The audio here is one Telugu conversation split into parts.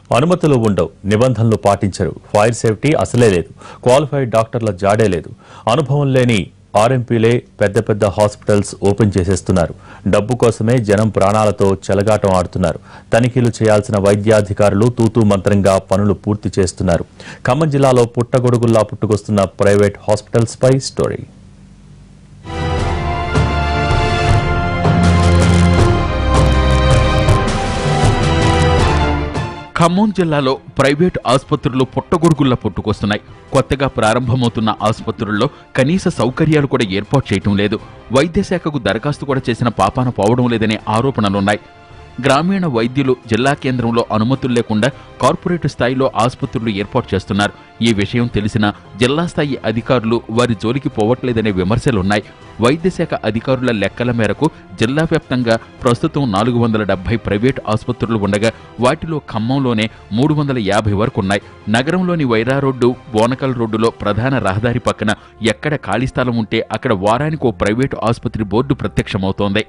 అనుమతులు ఉండవు, నిబంధనలు పాటించరు, ఫైర్ సేఫ్టీ అసలే లేదు, క్వాలిఫైడ్ డాక్టర్ల జాడే లేదు. అనుభవం లేని ఆర్ఎంపీలే పెద్ద పెద్ద హాస్పిటల్స్ ఓపెన్ చేసేస్తున్నారు. డబ్బు కోసమే జనం ప్రాణాలతో చెలగాటం ఆడుతున్నారు. తనిఖీలు చేయాల్సిన వైద్యాధికారులు తూతూ మంత్రంగా పనులు పూర్తి చేస్తున్నారు. ఖమ్మం జిల్లాలో పుట్టగొడుగుల్లా పుట్టుకొస్తున్న ప్రైవేట్ హాస్పిటల్స్ పై స్టోరీ. ఖమ్మం జిల్లాలో ప్రైవేటు ఆసుపత్రులు పుట్టగొడుగుల్లా పుట్టుకొస్తున్నాయి. కొత్తగా ప్రారంభమవుతున్న ఆసుపత్రుల్లో కనీస సౌకర్యాలు కూడా ఏర్పాటు చేయటం లేదు. వైద్య శాఖకు దరఖాస్తు కూడా చేసిన పాపాన పోవడం లేదనే ఆరోపణలున్నాయి. గ్రామీణ వైద్యులు జిల్లా కేంద్రంలో అనుమతులు లేకుండా కార్పొరేట్ స్థాయిలో ఆసుపత్రులు ఏర్పాటు చేస్తున్నారు. ఈ విషయం తెలిసిన జిల్లా స్థాయి అధికారులు వారి జోలికి పోవట్లేదనే విమర్శలున్నాయి. వైద్య శాఖ అధికారుల లెక్కల మేరకు జిల్లా వ్యాప్తంగా ప్రస్తుతం 470 ప్రైవేటు ఆసుపత్రులు ఉండగా వాటిలో ఖమ్మంలోనే 350 వరకు ఉన్నాయి. నగరంలోని వైరా రోడ్డు, బోనకల్ రోడ్డులో ప్రధాన రహదారి పక్కన ఎక్కడ ఖాళీ స్థలం ఉంటే అక్కడ వారానికో ప్రైవేటు ఆసుపత్రి బోర్డు ప్రత్యక్షమవుతోంది.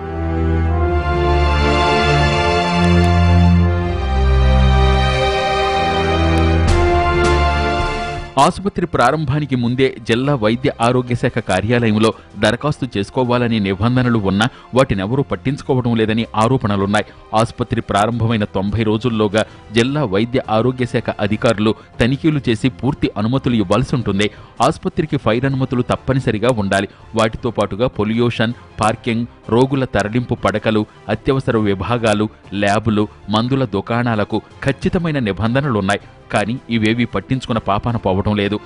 ఆసుపత్రి ప్రారంభానికి ముందే జిల్లా వైద్య ఆరోగ్య శాఖ కార్యాలయంలో దరఖాస్తు చేసుకోవాలని నిబంధనలు ఉన్నా వాటినెవరూ పట్టించుకోవడం లేదని ఆరోపణలున్నాయి. ఆసుపత్రి ప్రారంభమైన 90 రోజుల్లోగా జిల్లా వైద్య ఆరోగ్య శాఖ అధికారులు తనిఖీలు చేసి పూర్తి అనుమతులు ఇవ్వాల్సి ఉంటుంది. ఆసుపత్రికి ఫైర్ అనుమతులు తప్పనిసరిగా ఉండాలి. వాటితో పాటుగా పొల్యూషన్, పార్కింగ్, రోగుల తరలింపు పడకలు, అత్యవసర విభాగాలు, ల్యాబులు, మందుల దుకాణాలకు ఖచ్చితమైన నిబంధనలున్నాయి. కానీ ఇవేవీ పట్టించుకున్న పాపాన పోవడం లేదు.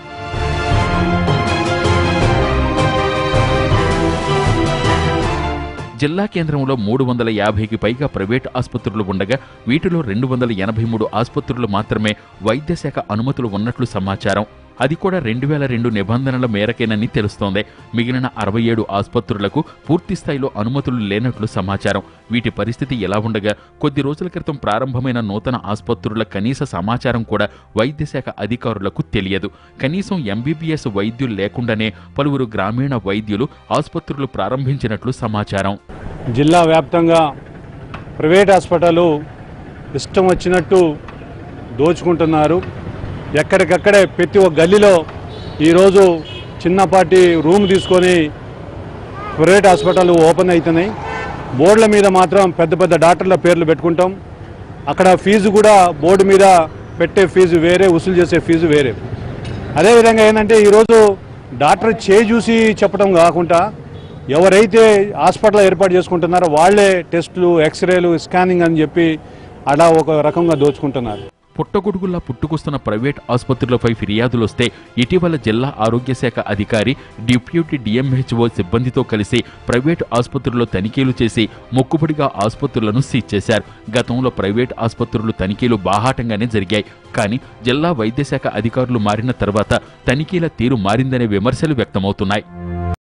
జిల్లా కేంద్రంలో 350కి పైగా ప్రైవేటు ఆసుపత్రులు ఉండగా వీటిలో 283 ఆసుపత్రులు మాత్రమే వైద్య శాఖ అనుమతులు ఉన్నట్లు సమాచారం. అది కూడా 2002 నిబంధనల మేరకేనని తెలుస్తోంది. మిగిలిన 67 ఆసుపత్రులకు పూర్తి స్థాయిలో అనుమతులు లేనట్లు సమాచారం. వీటి పరిస్థితి ఎలా ఉండగా కొద్ది రోజుల క్రితం ప్రారంభమైన నూతన ఆసుపత్రుల కనీస సమాచారం కూడా వైద్య శాఖ అధికారులకు తెలియదు. కనీసం ఎంబీబీఎస్ వైద్యులు లేకుండానే పలువురు గ్రామీణ వైద్యులు ఆసుపత్రులు ప్రారంభించినట్లు సమాచారం. జిల్లా వ్యాప్తంగా ప్రైవేట్ హాస్పిటల్ ఇష్టం వచ్చినట్టు దోచుకుంటున్నారు. ఎక్కడికక్కడే ప్రతి ఒక్క గల్లీలో ఈరోజు చిన్నపాటి రూమ్ తీసుకొని ప్రైవేట్ హాస్పిటల్ ఓపెన్ అవుతున్నాయి. బోర్డుల మీద మాత్రం పెద్ద పెద్ద డాక్టర్ల పేర్లు పెట్టుకుంటాం. అక్కడ ఫీజు కూడా బోర్డు మీద పెట్టే ఫీజు వేరే, వసూలు చేసే ఫీజు వేరే. అదేవిధంగా ఏంటంటే ఈరోజు డాక్టర్ చేయి చూసి చెప్పడం కాకుండా ఎవరైతే హాస్పిటల్ ఏర్పాటు చేసుకుంటున్నారో వాళ్లే టెస్టులు, ఎక్స్రేలు, స్కానింగ్ అని చెప్పి అలా ఒక రకంగా దోచుకుంటున్నారు. పుట్టగొడుగుల్లా పుట్టుకొస్తున్న ప్రైవేట్ ఆసుపత్రులపై ఫిర్యాదులొస్తే ఇటీవల జిల్లా ఆరోగ్య శాఖ అధికారి డిప్యూటీ డిఎంహెచ్ఓ సిబ్బందితో కలిసి ప్రైవేటు ఆసుపత్రుల్లో తనిఖీలు చేసి మొక్కుబడిగా ఆసుపత్రులను సీజ్ చేశారు. గతంలో ప్రైవేట్ ఆసుపత్రులు తనిఖీలు బాహాటంగానే జరిగాయి. కానీ జిల్లా వైద్య శాఖ అధికారులు మారిన తర్వాత తనిఖీల తీరు మారిందనే విమర్శలు వ్యక్తమవుతున్నాయి.